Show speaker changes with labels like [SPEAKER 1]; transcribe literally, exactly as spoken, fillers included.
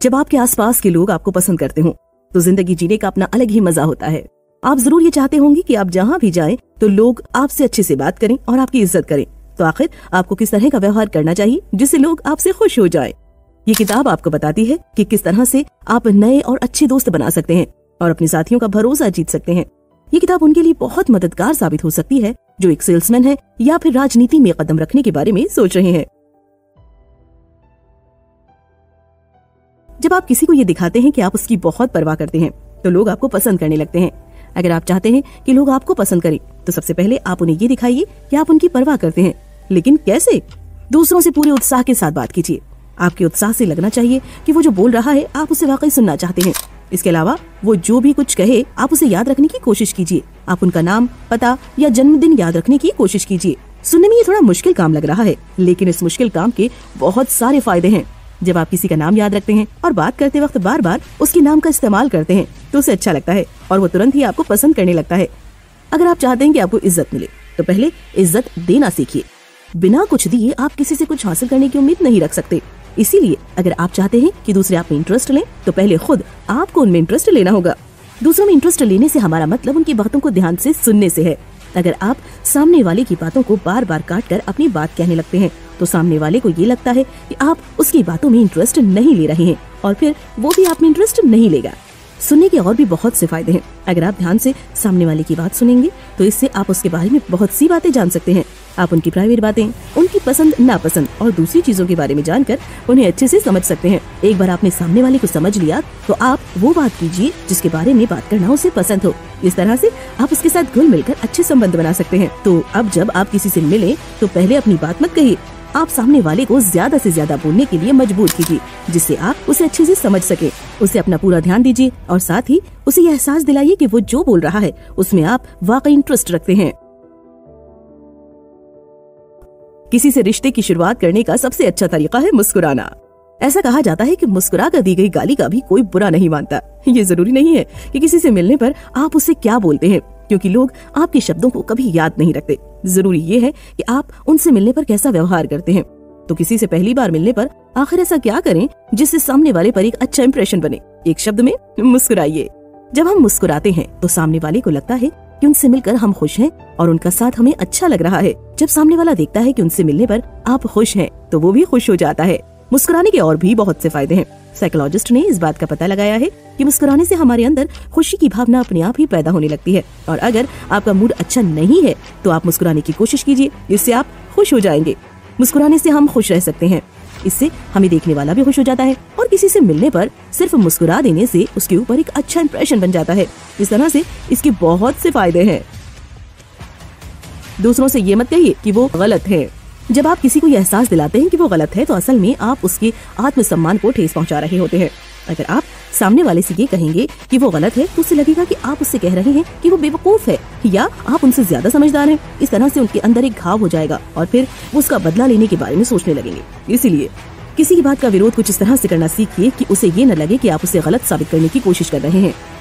[SPEAKER 1] जब आपके आसपास के लोग आपको पसंद करते हो तो जिंदगी जीने का अपना अलग ही मजा होता है। आप जरूर ये चाहते होंगे कि आप जहाँ भी जाएं तो लोग आपसे अच्छे से बात करें और आपकी इज्जत करें। तो आखिर आपको किस तरह का व्यवहार करना चाहिए जिससे लोग आपसे खुश हो जाएं? ये किताब आपको बताती है कि किस तरह से आप नए और अच्छे दोस्त बना सकते हैं और अपने साथियों का भरोसा जीत सकते हैं। ये किताब उनके लिए बहुत मददगार साबित हो सकती है जो एक सेल्समैन है या फिर राजनीति में कदम रखने के बारे में सोच रहे हैं। जब आप किसी को ये दिखाते हैं कि आप उसकी बहुत परवाह करते हैं तो लोग आपको पसंद करने लगते हैं। अगर आप चाहते हैं कि लोग आपको पसंद करें तो सबसे पहले आप उन्हें ये दिखाइए कि आप उनकी परवाह करते हैं। लेकिन कैसे? दूसरों से पूरे उत्साह के साथ बात कीजिए। आपके उत्साह से लगना चाहिए कि वो जो बोल रहा है आप उसे वाकई सुनना चाहते हैं। इसके अलावा वो जो भी कुछ कहे आप उसे याद रखने की कोशिश कीजिए। आप उनका नाम, पता या जन्मदिन याद रखने की कोशिश कीजिए। सुनने में ये थोड़ा मुश्किल काम लग रहा है, लेकिन इस मुश्किल काम के बहुत सारे फायदे हैं। जब आप किसी का नाम याद रखते हैं और बात करते वक्त बार बार उसके नाम का इस्तेमाल करते हैं तो उसे अच्छा लगता है और वो तुरंत ही आपको पसंद करने लगता है। अगर आप चाहते हैं कि आपको इज्जत मिले तो पहले इज्जत देना सीखिए। बिना कुछ दिए आप किसी से कुछ हासिल करने की उम्मीद नहीं रख सकते। इसीलिए अगर आप चाहते हैं कि दूसरे आप में इंटरेस्ट लें तो पहले खुद आपको उनमें इंटरेस्ट लेना होगा। दूसरों में इंटरेस्ट लेने से हमारा मतलब उनकी बातों को ध्यान से सुनने से है। अगर आप सामने वाले की बातों को बार बार काट कर अपनी बात कहने लगते हैं तो सामने वाले को ये लगता है कि आप उसकी बातों में इंटरेस्ट नहीं ले रहे हैं और फिर वो भी आप में इंटरेस्ट नहीं लेगा। सुनने के और भी बहुत से फायदे हैं। अगर आप ध्यान से सामने वाले की बात सुनेंगे तो इससे आप उसके बारे में बहुत सी बातें जान सकते हैं। आप उनकी प्राइवेट बातें, उनकी पसंद नापसंद और दूसरी चीजों के बारे में जानकर उन्हें अच्छे से समझ सकते हैं। एक बार आपने सामने वाले को समझ लिया तो आप वो बात कीजिए जिसके बारे में बात करना उसे पसंद हो। इस तरह से आप उसके साथ घुल मिलकर अच्छे संबंध बना सकते हैं। तो अब जब आप किसी से मिले तो पहले अपनी बात मत कहिए। आप सामने वाले को ज्यादा से ज्यादा बोलने के लिए मजबूर कीजिए जिससे आप उसे अच्छे से समझ सके। उसे अपना पूरा ध्यान दीजिए और साथ ही उसे यह एहसास दिलाइए कि वो जो बोल रहा है उसमें आप वाकई इंटरेस्ट रखते हैं। किसी से रिश्ते की शुरुआत करने का सबसे अच्छा तरीका है मुस्कुराना। ऐसा कहा जाता है कि मुस्कुरा कर दी गई गाली का भी कोई बुरा नहीं मानता। ये जरूरी नहीं है कि किसी से मिलने पर आप उसे क्या बोलते हैं, क्योंकि लोग आपके शब्दों को कभी याद नहीं रखते। जरूरी ये है कि आप उनसे मिलने पर कैसा व्यवहार करते हैं। तो किसी से पहली बार मिलने पर आखिर ऐसा क्या करें जिससे सामने वाले पर एक अच्छा इंप्रेशन बने? एक शब्द में, मुस्कुराइए। जब हम मुस्कुराते हैं तो सामने वाले को लगता है कि उनसे मिलकर हम खुश हैं और उनका साथ हमें अच्छा लग रहा है। जब सामने वाला देखता है कि उनसे मिलने पर आप खुश हैं तो वो भी खुश हो जाता है। मुस्कुराने के और भी बहुत से फायदे हैं। साइकोलॉजिस्ट ने इस बात का पता लगाया है कि मुस्कुराने से हमारे अंदर खुशी की भावना अपने आप ही पैदा होने लगती है। और अगर आपका मूड अच्छा नहीं है तो आप मुस्कुराने की कोशिश कीजिए, इससे आप खुश हो जाएंगे। मुस्कुराने से हम खुश रह सकते हैं। इससे हमें देखने वाला भी खुश हो जाता है और किसी से मिलने पर सिर्फ मुस्कुरा देने से उसके ऊपर एक अच्छा इंप्रेशन बन जाता है। इस तरह से इसके बहुत से फायदे हैं। दूसरों से ये मत कहिए कि वो गलत है। जब आप किसी को यह एहसास दिलाते हैं कि वो गलत है तो असल में आप उसके आत्मसम्मान को ठेस पहुंचा रहे होते हैं। अगर आप सामने वाले से ये कहेंगे कि वो गलत है तो उसे लगेगा कि आप उससे कह रहे हैं कि वो बेवकूफ है या आप उनसे ज्यादा समझदार हैं। इस तरह से उनके अंदर एक घाव हो जाएगा और फिर वो उसका बदला लेने के बारे में सोचने लगेंगे। इसीलिए किसी की बात का विरोध कुछ इस तरह से करना सीखिए कि उसे ये न लगे कि आप उसे गलत साबित करने की कोशिश कर रहे हैं।